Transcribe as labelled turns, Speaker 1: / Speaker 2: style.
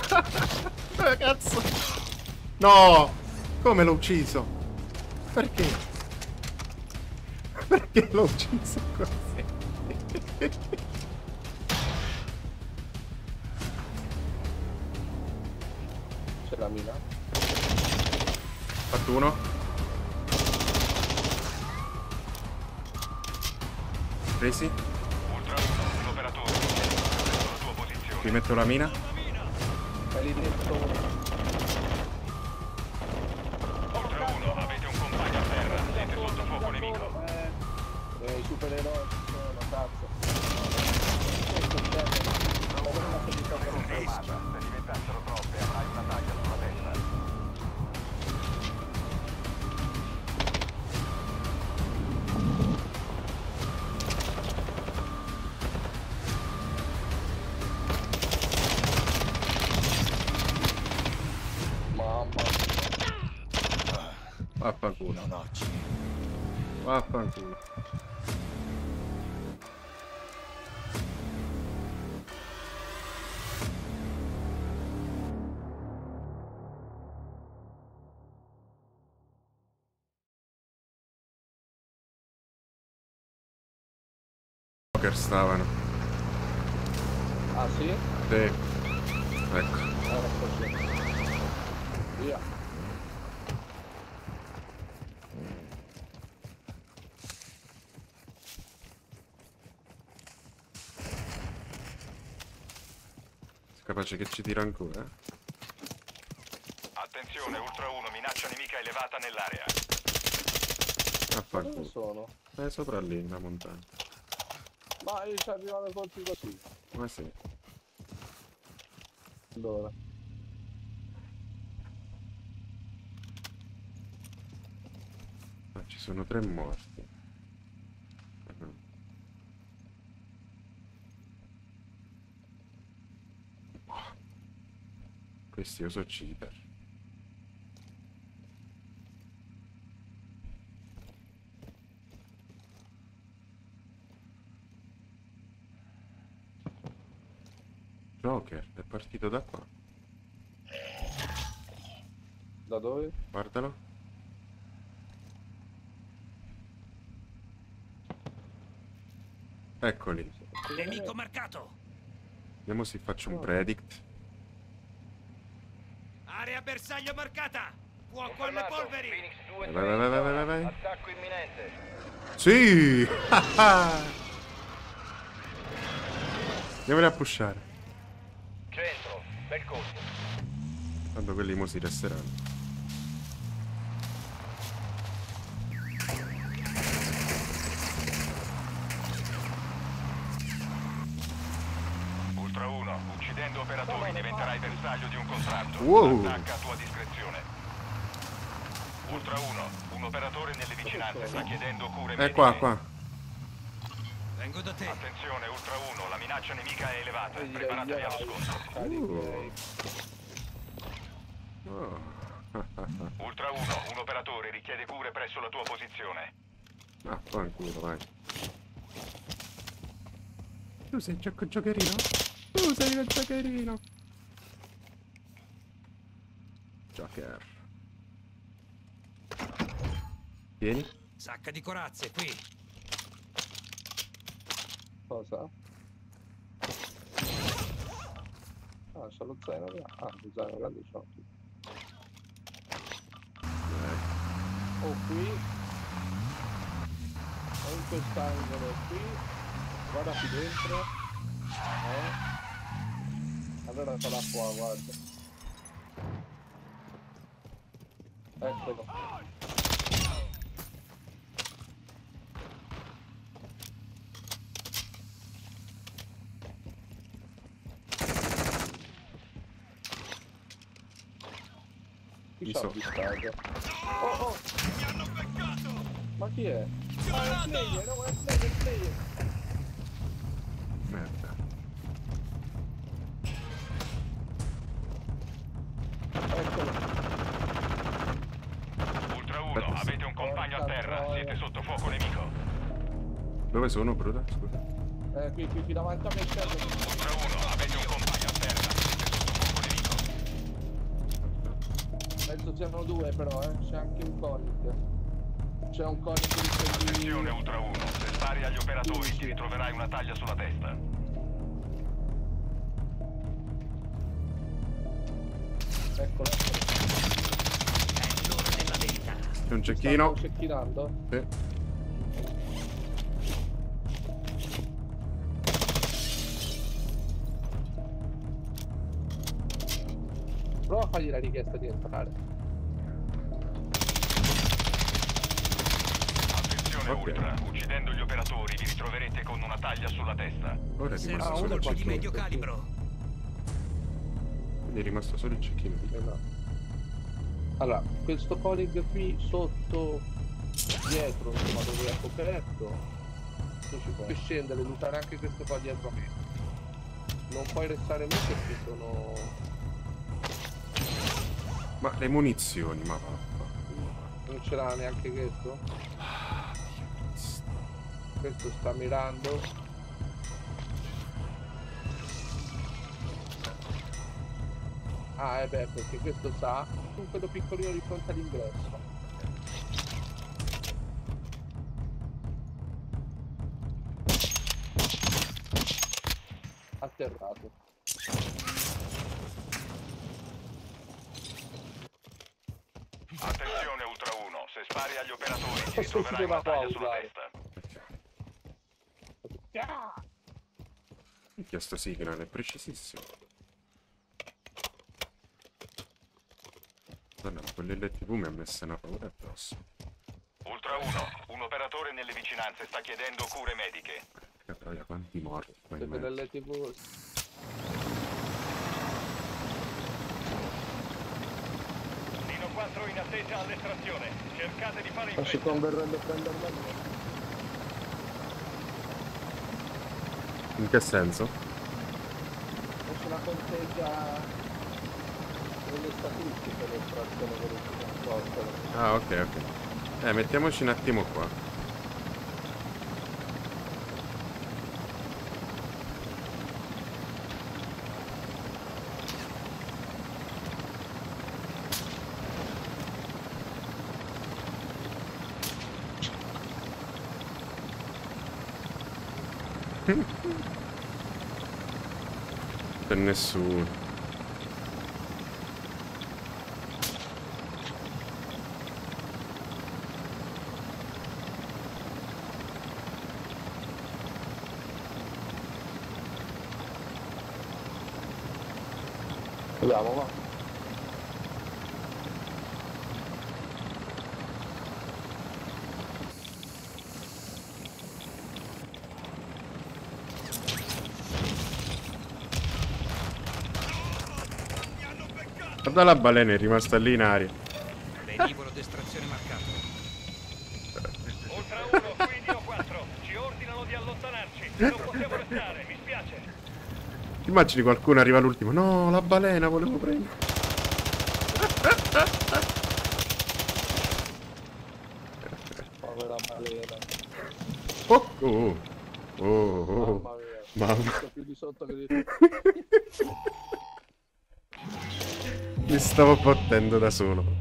Speaker 1: Cazzo. No. Come l'ho ucciso? Perché? Perché l'ho ucciso così?
Speaker 2: C'è la mina.
Speaker 1: Fatto uno. Presi.
Speaker 3: Ultra 1, un operatore. Sulla tua posizione.
Speaker 1: Ti metto la mina.
Speaker 2: È lì dentro.
Speaker 3: Ultra 1, avete un compagno a terra. Siete sotto fuoco nemico.
Speaker 2: I supereroi sono, cazzo. Questo è bello. Non ho una solita confermata.
Speaker 3: Se diventassero troppe avrai una taglia sulla testa.
Speaker 2: Mamma.
Speaker 1: Vaffanculo.
Speaker 4: Non oggi.
Speaker 1: Vaffanculo. Joker stavano.
Speaker 2: Ah sì?
Speaker 1: Sì. Ecco.
Speaker 2: Così. Via.
Speaker 1: Capace che ci tira ancora.
Speaker 3: Attenzione, Ultra 1, minaccia nemica elevata nell'area.
Speaker 2: Dove
Speaker 1: Vaffanculo.
Speaker 2: sono?
Speaker 1: Sopra lì, in la montagna.
Speaker 2: Ma io ci arrivavo colpi così.
Speaker 1: Ma sì.
Speaker 2: Allora.
Speaker 1: Ma ci sono 3 morti. Questi io so cheater. Joker è partito da qua.
Speaker 2: Da dove?
Speaker 1: Guardalo. Eccoli.
Speaker 4: Nemico marcato.
Speaker 1: Vediamo se faccio un predict.
Speaker 4: Area bersaglio marcata. Fuoco alle polveri.
Speaker 3: Phoenix 2,
Speaker 1: Vai.
Speaker 3: attacco imminente.
Speaker 1: Sì! Andiamoli a pushare.
Speaker 3: Centro, bel colpo.
Speaker 1: Tanto quelli mo si resteranno.
Speaker 3: Ultra 1, uccidendo operatori diventerai bersaglio di un contratto.
Speaker 1: Wow.
Speaker 3: Attacca a tua discrezione. Ultra 1, un operatore nelle vicinanze sta chiedendo cure mediche.
Speaker 1: Qua.
Speaker 4: Vengo da te.
Speaker 3: Attenzione, Ultra 1, la minaccia nemica è elevata. Preparatevi allo scontro.
Speaker 1: Oh.
Speaker 3: Ultra 1, un operatore richiede cure presso la tua posizione.
Speaker 1: Ah, fanculo, vai. Tu sei il giocherino? Tu sei il giocherino. Joker. Vieni.
Speaker 4: Sacca di corazze qui.
Speaker 2: Cosa? Ah, c'è lo zaino là. Ah, lo zaino grande c'ho. Oh, qui. O in quest'angolo qui. Guarda qui dentro. Allora sarà qua, guarda. Eccolo. Chi c'ha avvistato? Oh!
Speaker 4: Mi hanno beccato.
Speaker 2: Ma chi è? Ah, è il player, no, è il player.
Speaker 1: Merda.
Speaker 2: Eccolo.
Speaker 3: Ultra 1, avete un compagno a terra. Siete sotto fuoco nemico.
Speaker 1: Dove sono, Bruda? Scusa.
Speaker 2: Qui davanti a me c'è.
Speaker 3: Ultra 1, avete un compagno a terra. Siete sotto fuoco nemico.
Speaker 2: Penso siano due però, c'è anche un Koenig. C'è un Koenig di
Speaker 3: Attenzione Ultra 1, se spari agli operatori ti ritroverai una taglia sulla testa.
Speaker 2: Eccolo.
Speaker 4: È l'ora della verità.
Speaker 1: C'è un cecchino.
Speaker 2: Stanno cecchinando?
Speaker 1: Sì.
Speaker 2: Prova a fargli la richiesta di entrare.
Speaker 3: Attenzione
Speaker 1: Ok.
Speaker 3: Ultra, uccidendo gli operatori vi ritroverete con una taglia sulla testa.
Speaker 1: Ora è
Speaker 4: Servono
Speaker 1: rimasto solo il
Speaker 4: voci di
Speaker 1: cecchino.
Speaker 4: medio calibro.
Speaker 1: Quindi è rimasto solo il cecchino.
Speaker 2: Esatto. Allora, questo Koenig qui sotto, dietro, insomma, dove è coperto, tu ci puoi scendere e lootare anche questo qua dietro a me. Non puoi restare molto perché sono...
Speaker 1: Ma le munizioni, ma va.
Speaker 2: Non ce l'ha neanche questo? Questo sta mirando. Ah, beh, perché questo sa con quello piccolino di fronte all'ingresso. Atterrato.
Speaker 3: Attenzione Ultra 1, se spari agli operatori ti
Speaker 2: Questo
Speaker 3: ritroverai una
Speaker 2: si
Speaker 3: taglia
Speaker 2: deve
Speaker 3: sulla
Speaker 2: usare.
Speaker 3: testa.
Speaker 1: Minchia, sto signal è precisissimo. Madonna, quell'LTV mi ha messo una paura addosso.
Speaker 3: Ultra 1, un operatore nelle vicinanze sta chiedendo cure mediche.
Speaker 1: Che troia, quanti morti qua in
Speaker 2: Siete
Speaker 1: mezzo.
Speaker 2: delle TV.
Speaker 3: Nino 4 in attesa all'estrazione. Cercate di fare
Speaker 2: Non si converrebbe prenderla lì.
Speaker 1: In che senso?
Speaker 2: Non se la conteggia nelle statistiche l'estrazione delle trasporto.
Speaker 1: Ah, ok, ok. Mettiamoci un attimo qua. Per nessuno.
Speaker 2: Andiamo, va.
Speaker 1: Guarda la balena, è rimasta lì in aria.
Speaker 4: Velivolo d'estrazione marcato.
Speaker 3: Ultra 1, qui Nino 4. Ci ordinano di allontanarci. Non possiamo restare, mi spiace.
Speaker 1: Ti immagini qualcuno arriva all'ultimo? No, la balena volevo prendere.
Speaker 2: Povera balena.
Speaker 1: Oh, oh, oh, oh.
Speaker 2: Mamma mia.
Speaker 1: Mamma.
Speaker 2: Sto più di sotto che di
Speaker 1: Mi stavo fottendo da solo.